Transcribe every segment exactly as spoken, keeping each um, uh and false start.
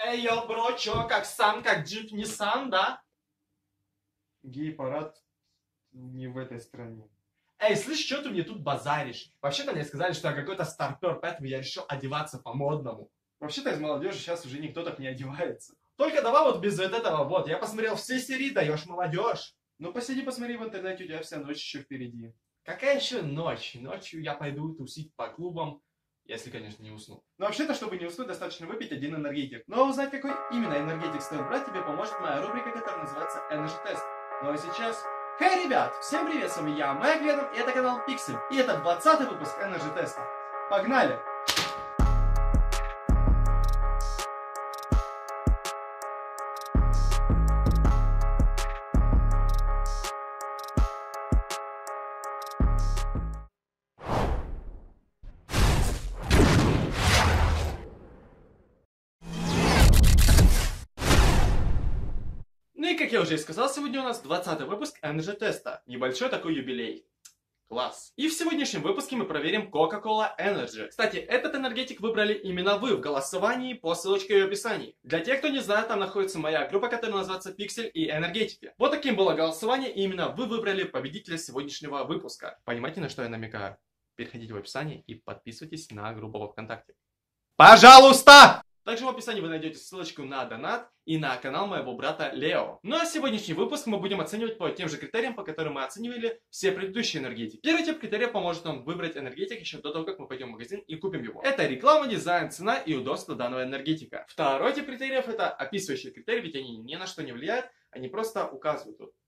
Эй, йо, бро, чё, как сам, как джип Nissan, да? Гей-парад не в этой стране. Эй, слышь, что ты мне тут базаришь? Вообще-то мне сказали, что я какой-то старпер, поэтому я решил одеваться по-модному. Вообще-то из молодежи сейчас уже никто так не одевается. Только давай вот без вот этого вот. Я посмотрел все серии, даешь молодежь. Ну посиди, посмотри в интернете, у тебя вся ночь еще впереди. Какая еще ночь? Ночью я пойду тусить по клубам, если, конечно, не усну. Но вообще-то, чтобы не уснуть, достаточно выпить один энергетик. Но узнать, какой именно энергетик стоит брать, тебе поможет моя рубрика, которая называется Energy Test. Ну а сейчас... Хей, ребят! Всем привет, с вами я, Мэг Веном, и это канал Pixel. И это двадцатый выпуск Energy Test. Погнали! Ну и как я уже и сказал, сегодня у нас двадцатый выпуск Energy Test. Небольшой такой юбилей. Класс. И в сегодняшнем выпуске мы проверим Coca-Cola Energy. Кстати, этот энергетик выбрали именно вы в голосовании по ссылочке в описании. Для тех, кто не знает, там находится моя группа, которая называется Pixel и Энергетики. Вот таким было голосование, и именно вы выбрали победителя сегодняшнего выпуска. Понимаете, на что я намекаю? Переходите в описание и подписывайтесь на группу во ВКонтакте. Пожалуйста! Также в описании вы найдете ссылочку на донат и на канал моего брата Лео. Ну а сегодняшний выпуск мы будем оценивать по тем же критериям, по которым мы оценивали все предыдущие энергетики. Первый тип критериев поможет нам выбрать энергетик еще до того, как мы пойдем в магазин и купим его. Это реклама, дизайн, цена и удобство данного энергетика. Второй тип критериев это описывающие критерии, ведь они ни на что не влияют, они просто указывают тут.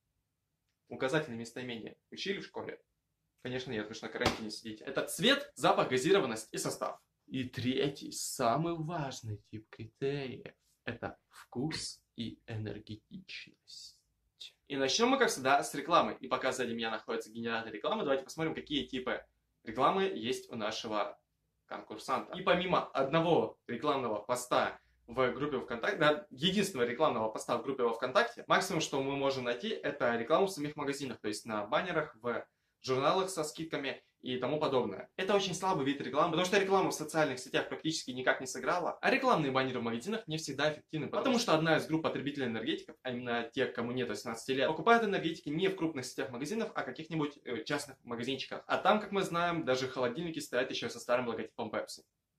Указательные местоимения. Учили в школе? Конечно нет, вы же на карантине сидите. Это цвет, запах, газированность и состав. И третий, самый важный тип критериев, это вкус и энергетичность. И начнем мы, как всегда, с рекламы. И пока сзади меня находится генератор рекламы, давайте посмотрим, какие типы рекламы есть у нашего конкурсанта. И помимо одного рекламного поста в группе ВКонтакте, да, единственного рекламного поста в группе во ВКонтакте, максимум, что мы можем найти, это рекламу в самих магазинах, то есть на баннерах, в журналах со скидками и тому подобное. Это очень слабый вид рекламы, потому что реклама в социальных сетях практически никак не сыграла, а рекламные баннеры в магазинах не всегда эффективны, потому, потому что одна из групп потребителей энергетиков, а именно тех, кому нет восемнадцати лет, покупают энергетики не в крупных сетях магазинов, а каких-нибудь э, частных магазинчиках. А там, как мы знаем, даже холодильники стоят еще со старым логотипом Pepsi.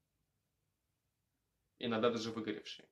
Иногда даже выгоревшие.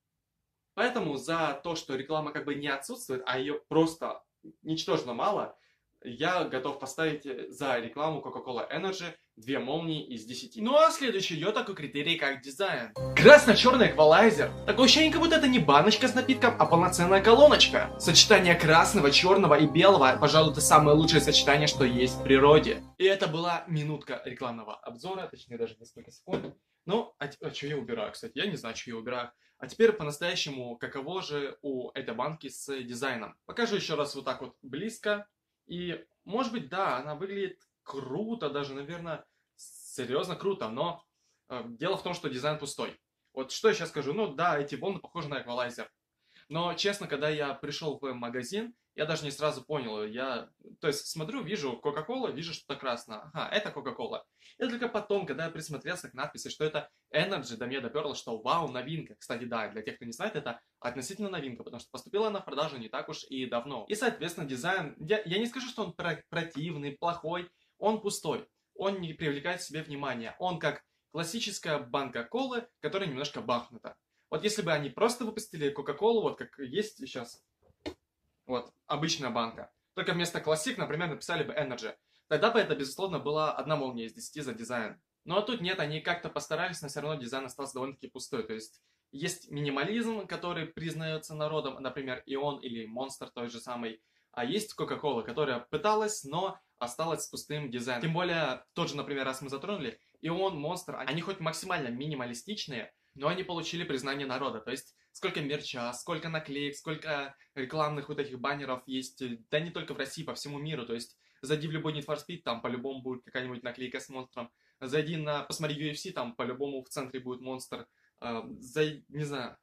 Поэтому за то, что реклама как бы не отсутствует, а ее просто ничтожно мало, я готов поставить за рекламу Coca-Cola Energy две молнии из десяти. Ну а следующий идет такой критерий, как дизайн. Красно-черный эквалайзер. Такое ощущение, как будто это не баночка с напитком, а полноценная колоночка. Сочетание красного, черного и белого, пожалуй, это самое лучшее сочетание, что есть в природе. И это была минутка рекламного обзора, точнее даже несколько секунд. Ну, а, а что я убираю, кстати? Я не знаю, что я убираю. А теперь по-настоящему, каково же у этой банки с дизайном. Покажу еще раз вот так вот близко. И, может быть, да, она выглядит круто, даже, наверное, серьезно круто, но э, дело в том, что дизайн пустой. Вот что я сейчас скажу, ну да, эти волны похожи на эквалайзер. Но, честно, когда я пришел в магазин, я даже не сразу понял. Я, то есть, смотрю, вижу Coca-Cola, вижу что-то красное. Ага, это Coca-Cola. И только потом, когда я присмотрелся к надписи, что это Energy, до меня доперло, что вау, новинка. Кстати, да, для тех, кто не знает, это относительно новинка, потому что поступила она в продажу не так уж и давно. И, соответственно, дизайн, я, я не скажу, что он противный, плохой, он пустой. Он не привлекает к себе внимания. Он как классическая банка колы, которая немножко бахнута. Вот если бы они просто выпустили Кока-Колу, вот как есть сейчас, вот, обычная банка, только вместо Classic, например, написали бы Energy, тогда бы это, безусловно, была одна молния из десяти за дизайн. Ну а тут нет, они как-то постарались, но все равно дизайн остался довольно-таки пустой. То есть есть минимализм, который признается народом, например, Ион или Monster той же самой, а есть Coca-Cola, которая пыталась, но осталась с пустым дизайном. Тем более, тот же, например, раз мы затронули, Ион, Monster, они хоть максимально минималистичные, но они получили признание народа. То есть, сколько мерча, сколько наклеек, сколько рекламных вот этих баннеров есть, да не только в России, по всему миру. То есть, зайди в любой Need for Speed, там по-любому будет какая-нибудь наклейка с монстром. Зайди на, посмотри ю эф си, там по-любому в центре будет монстр. Зайди, не знаю,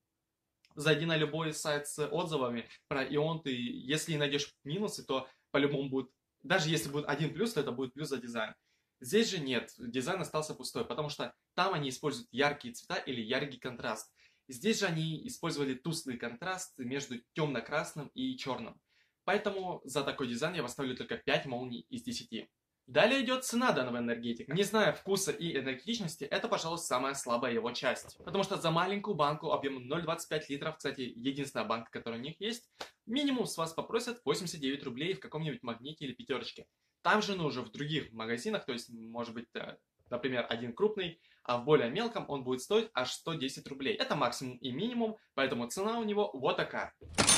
зайди на любой сайт с отзывами про Ион, ты, если найдешь минусы, то по-любому будет, даже если будет один плюс, то это будет плюс за дизайн. Здесь же нет, дизайн остался пустой, потому что там они используют яркие цвета или яркий контраст. Здесь же они использовали тусклый контраст между темно-красным и черным. Поэтому за такой дизайн я поставлю только пять молний из десяти. Далее идет цена данного энергетика. Не зная вкуса и энергетичности, это, пожалуй, самая слабая его часть. Потому что за маленькую банку объемом ноль целых двадцать пять литров, кстати, единственная банка, которая у них есть, минимум с вас попросят восемьдесят девять рублей в каком-нибудь Магните или Пятерочке. Там же, ну, уже в других магазинах, то есть, может быть, например, один крупный, а в более мелком он будет стоить аж сто десять рублей. Это максимум и минимум, поэтому цена у него вот такая.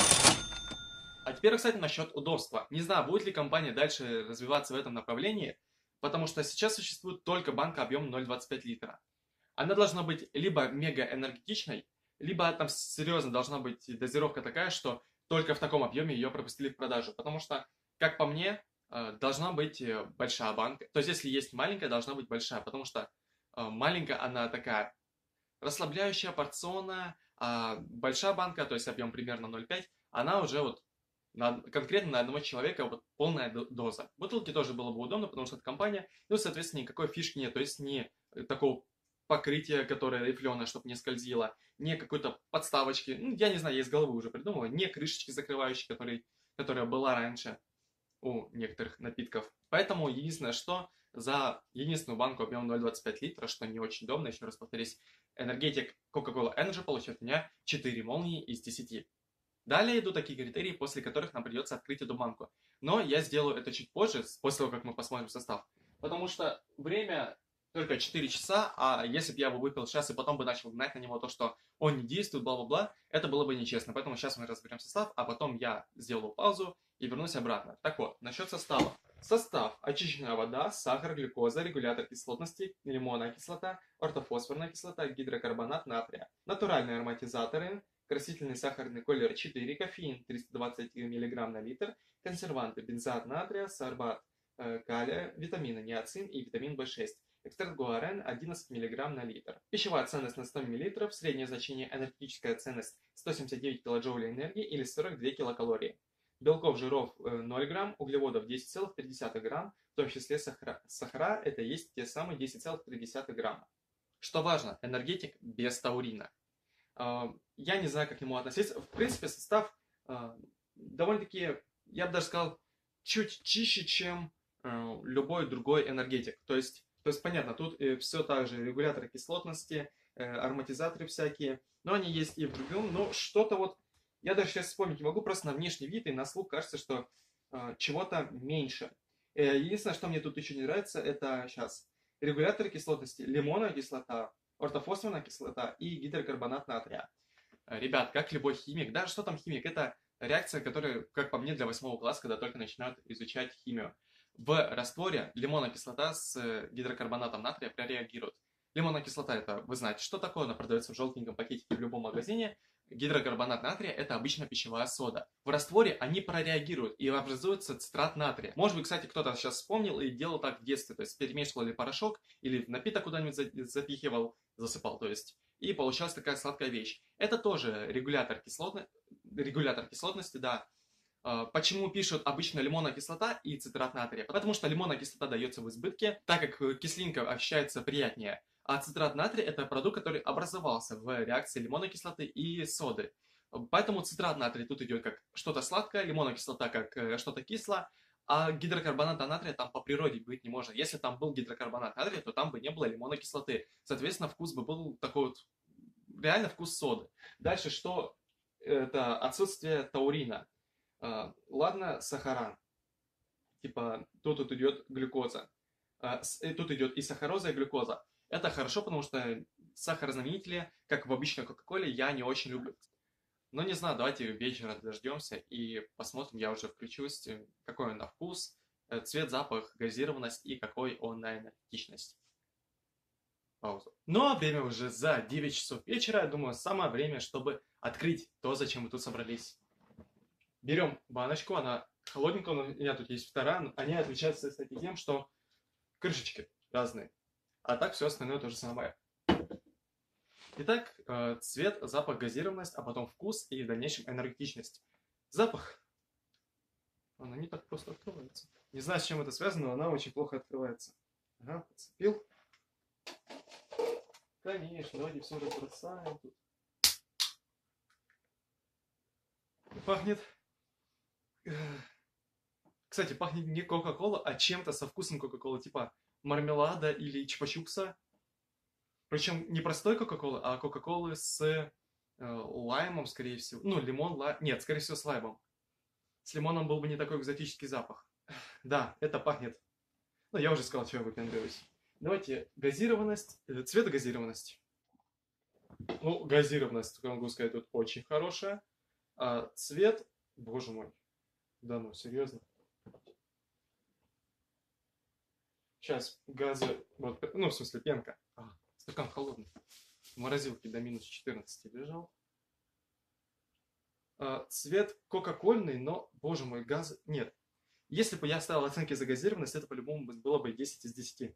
А теперь, кстати, насчет удобства. Не знаю, будет ли компания дальше развиваться в этом направлении, потому что сейчас существует только банка объемом ноль целых двадцать пять литра. Она должна быть либо мега энергетичной, либо там серьезно должна быть дозировка такая, что только в таком объеме ее пропустили в продажу. Потому что, как по мне, должна быть большая банка. То есть, если есть маленькая, должна быть большая, потому что маленькая, она такая расслабляющая, порционная, а большая банка, то есть объем примерно ноль целых пять, она уже вот на, конкретно на одного человека вот полная доза. Бутылки тоже было бы удобно, потому что это компания, ну, соответственно, никакой фишки нет, то есть не такого покрытия, которое рифленое, чтобы не скользило, не какой-то подставочки, ну, я не знаю, я из головы уже придумала, не крышечки закрывающей, которые, которая была раньше у некоторых напитков. Поэтому единственное, что за единственную банку объемом ноль целых двадцать пять литра, что не очень удобно, еще раз повторюсь, энергетик Coca-Cola Energy получает у меня четыре молнии из десяти. Далее идут такие критерии, после которых нам придется открыть эту банку. Но я сделаю это чуть позже, после того, как мы посмотрим состав. Потому что время только четыре часа, а если бы я бы выпил сейчас и потом бы начал гнать на него то, что он не действует, бла-бла-бла, это было бы нечестно. Поэтому сейчас мы разберем состав, а потом я сделаю паузу и вернусь обратно. Так вот, насчет состава. Состав: очищенная вода, сахар, глюкоза, регулятор кислотности, лимонная кислота, ортофосфорная кислота, гидрокарбонат натрия, натуральные ароматизаторы, красительный сахарный колер четыре, кофеин триста двадцать миллиграмм на литр, консерванты: бензоат натрия, сорбат э, калия, витамины ниацин и витамин бэ шесть. Экстракт гуарен одиннадцать миллиграмм на литр. Пищевая ценность на сто миллилитров, среднее значение энергетическая ценность сто семьдесят девять килоджоулей энергии или сорок две килокалории. Белков, жиров ноль грамм, углеводов десять целых три десятых грамм, в том числе сахара. Сахара это есть те самые десять целых три десятых грамма. Что важно, энергетик без таурина. Я не знаю, как к нему относиться. В принципе, состав довольно-таки, я бы даже сказал, чуть чище, чем любой другой энергетик. То есть, то есть понятно, тут все так же, регуляторы кислотности, ароматизаторы всякие, но они есть и в другом, но что-то вот, я даже сейчас вспомнить не могу, просто на внешний вид и на слух кажется, что э, чего-то меньше. Э, единственное, что мне тут еще не нравится, это сейчас регуляторы кислотности, лимонная кислота, ортофосфорная кислота и гидрокарбонат натрия. Э, ребят, как любой химик, даже что там химик, это реакция, которая, как по мне, для восьмого класса, когда только начинают изучать химию. В растворе лимонная кислота с гидрокарбонатом натрия прореагируют. Лимонная кислота, это вы знаете, что такое, она продается в желтеньком пакетике в любом магазине. Гидрокарбонат натрия – это обычная пищевая сода. В растворе они прореагируют и образуется цитрат натрия. Может быть, кстати, кто-то сейчас вспомнил и делал так в детстве, то есть перемешивал или порошок, или в напиток куда-нибудь запихивал, засыпал, то есть, и получалась такая сладкая вещь. Это тоже регулятор, кислотно... регулятор кислотности, да. Почему пишут обычно лимонная кислота и цитрат натрия? Потому что лимонная кислота дается в избытке, так как кислинка ощущается приятнее. А цитрат натрия – это продукт, который образовался в реакции лимонной кислоты и соды. Поэтому цитрат натрия тут идет как что-то сладкое, лимонная кислота как что-то кислое, а гидрокарбоната натрия там по природе быть не может. Если там был гидрокарбонат натрия, то там бы не было лимонной кислоты. Соответственно, вкус бы был такой вот, реально вкус соды. Дальше, что это отсутствие таурина. Ладно, сахара. Типа, тут, тут идет глюкоза. Тут идет и сахароза, и глюкоза. Это хорошо, потому что сахарозаменители, как в обычной Кока-Коле, я не очень люблю. Но не знаю, давайте вечера дождемся и посмотрим, я уже включусь, какой он на вкус, цвет, запах, газированность и какой он на энергетичность. Паузу. Ну а время уже за девять часов вечера, я думаю, самое время, чтобы открыть то, зачем мы тут собрались. Берем баночку, она холодненькая, у меня тут есть вторая, они отличаются, кстати, тем, что крышечки разные. А так все остальное то же самое. Итак, цвет, запах, газированность, а потом вкус и в дальнейшем энергетичность. Запах. Она не так просто открывается. Не знаю, с чем это связано, но она очень плохо открывается. Ага, подцепил. Конечно, давайте все разбросаем тут. пахнет... Кстати, пахнет не Кока-Кола, а чем-то со вкусом Кока-Колы, типа мармелада или чупа-чупса. Причем не простой Кока-Колы, а Кока-Колы с э, лаймом, скорее всего. Ну, лимон, лайм... Нет, скорее всего, с лаймом. С лимоном был бы не такой экзотический запах. Да, это пахнет... Ну, я уже сказал, что я выпендриваюсь. Давайте газированность, э, цветогазированность. Ну, газированность, я могу сказать, тут очень хорошая. А цвет, боже мой, да ну, серьезно. Сейчас газы, вот, ну, в смысле, пенка. А, стакан холодный. В морозилке до минус четырнадцати лежал. А, цвет кока-кольный, но, боже мой, газ... Нет. Если бы я ставил оценки за газированность, это по-любому было бы десять из десяти.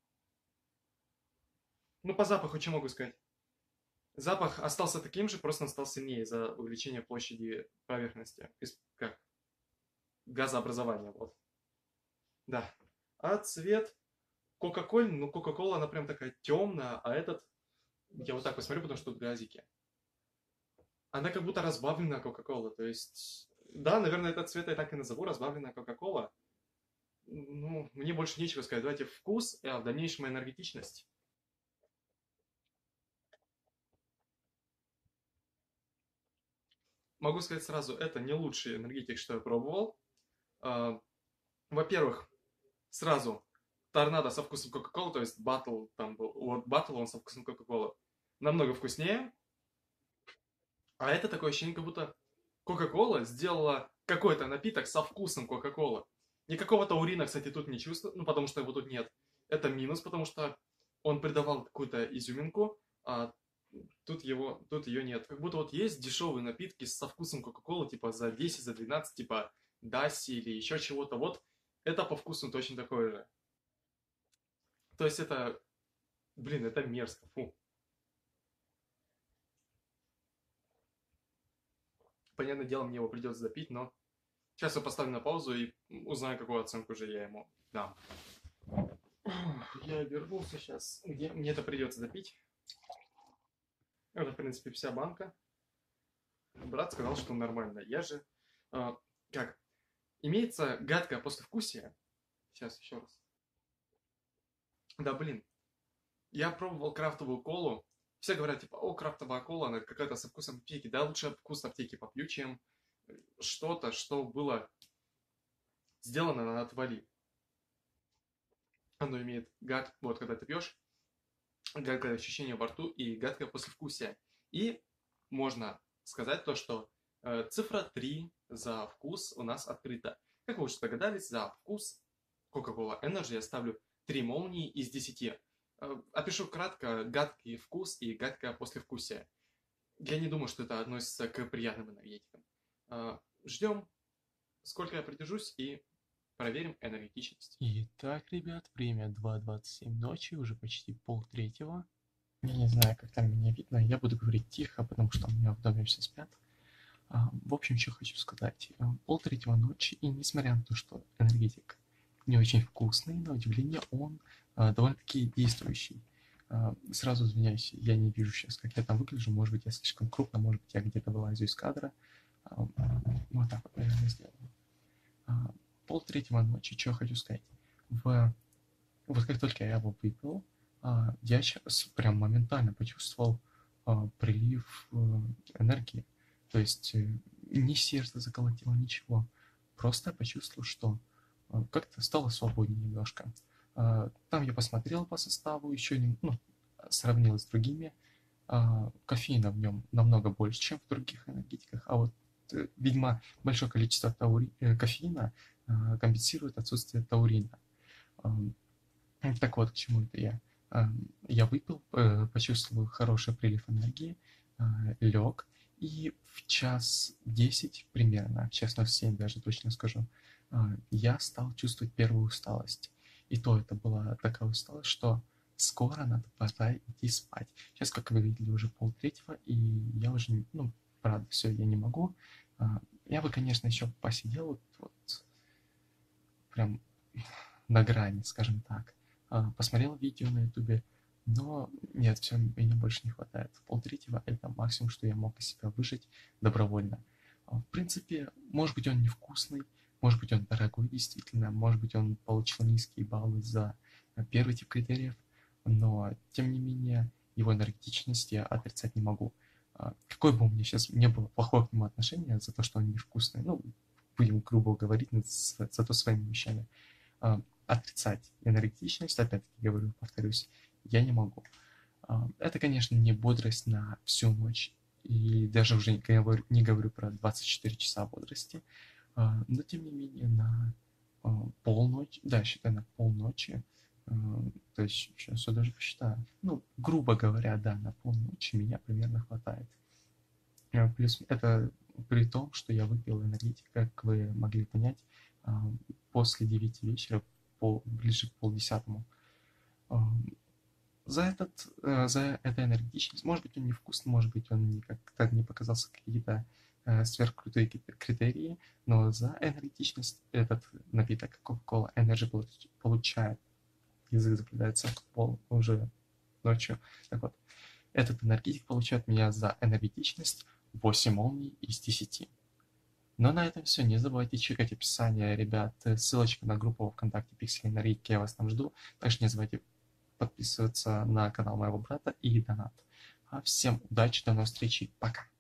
Ну, по запаху, что могу сказать? Запах остался таким же, просто он стал сильнее из-за увеличения площади поверхности. Из, как? Газообразования, вот. Да. А цвет кока-кольный, ну, кока-кола, она прям такая темная, а этот, я вот так посмотрю, потому что тут газики. Она как будто разбавленная кока-кола, то есть, да, наверное, этот цвет я так и назову, разбавленная кока-кола. Ну, мне больше нечего сказать. Давайте вкус, а в дальнейшем энергетичность. Могу сказать сразу, это не лучший энергетик, что я пробовал. А, во-первых, сразу торнадо со вкусом Кока-Колы, то есть батл там был, вот батл он со вкусом Кока-Колы, намного вкуснее. А это такое ощущение, как будто Кока-Кола сделала какой-то напиток со вкусом Кока-Колы. Никакого таурина, кстати, тут не чувствую, ну, потому что его тут нет. Это минус, потому что он придавал какую-то изюминку, а тут, его, тут ее нет. Как будто вот есть дешевые напитки со вкусом Кока-Колы, типа за десять, за двенадцать, типа Даси или еще чего-то. Вот это по вкусу точно такое же. То есть это, блин, это мерзко, фу. Понятное дело, мне его придется запить, но сейчас я поставлю на паузу и узнаю, какую оценку же я ему дам. Я вернулся сейчас, где мне это придется допить. Это, в принципе, вся банка. Брат сказал, что нормально. Я же, э, как, имеется гадкое послевкусие. Сейчас еще раз. Да, блин. Я пробовал крафтовую колу. Все говорят, типа, о, крафтовая кола, она какая-то со вкусом аптеки. Да, лучше вкус аптеки попью, чем что-то, что было сделано на отвали. Оно имеет гад, вот когда ты пьешь, гадкое ощущение во рту и гадкое послевкусие. И можно сказать то, что э, цифра три за вкус у нас открыта. Как вы уже догадались, за вкус Coca-Cola Energy я ставлю три молнии из десяти. Э, опишу кратко гадкий вкус и гадкое послевкусие. Я не думаю, что это относится к приятным энергетикам. Э, ждем, сколько я продержусь, и проверим энергетичность. Итак, ребят, время два двадцать семь ночи, уже почти полтретьего. Я не знаю, как там меня видно, я буду говорить тихо, потому что у меня в доме все спят. А, в общем, что хочу сказать. Полтретьего ночи, и несмотря на то, что энергетик не очень вкусный, на удивление он а, довольно-таки действующий. А, сразу извиняюсь, я не вижу сейчас, как я там выгляжу, может быть, я слишком крупно, может быть, я где-то вылазю из кадра. А, вот так вот, наверное, сделаю. А, полтретьего ночи, что хочу сказать. В... Вот как только я его выпил, я сейчас прям моментально почувствовал прилив энергии. То есть ни сердце заколотило, ничего. Просто почувствовал, что как-то стало свободнее немножко. Там я посмотрел по составу, еще не, ну, сравнил с другими. Кофеина в нем намного больше, чем в других энергетиках. А вот, видимо, большое количество таури... кофеина компенсирует отсутствие таурина. Так вот, к чему это я. Я выпил, почувствовал хороший прилив энергии, лег, и в час десять примерно, час ноль семь даже точно скажу, я стал чувствовать первую усталость. И то это была такая усталость, что скоро надо пора идти спать. Сейчас, как вы видели, уже полтретьего, и я уже, ну, правда, все, я не могу. Я бы, конечно, еще посидел вот, вот прям на грани, скажем так. Посмотрел видео на ютубе, но нет, все, мне больше не хватает. Полтретьего — это максимум, что я мог из себя выжить добровольно. А, В принципе, может быть, он невкусный, может быть, он дорогой, действительно, может быть, он получил низкие баллы за э, первый тип критериев, но, тем не менее, его энергетичность я отрицать не могу. А, Какое бы у меня сейчас не было плохого к нему отношения за то, что он невкусный, ну, будем грубо говорить, над с- зато своими вещами, а, отрицать энергетичность, опять-таки говорю, повторюсь, я не могу. А, Это, конечно, не бодрость на всю ночь, и даже уже не говорю, не говорю про двадцать четыре часа бодрости, а, но тем не менее на а, полночь, да, считай на полночи, а, то есть сейчас я даже посчитаю, ну, грубо говоря, да, на полночи меня примерно хватает. А, Плюс это при том, что я выпил энергетик, как вы могли понять, а, после девяти вечера, пол, ближе к полдесятому. А, За этот, э, за эту энергичность, может быть, он невкусный, может быть, он не как-то не показался какие-то э, сверхкрутые ки- критерии, но за энергичность этот напиток Coca-Cola Energy получ- получает, язык заплетается в пол уже ночью. Так вот, этот энергетик получает меня за энергетичность восемь молний из десяти. Но на этом все. Не забывайте чекать описание, ребят. Ссылочка на группу ВКонтакте Пиксели Энергетики, я вас там жду. Также не забывайте подписываться на канал моего брата и донат. А всем удачи, до новых встреч, пока.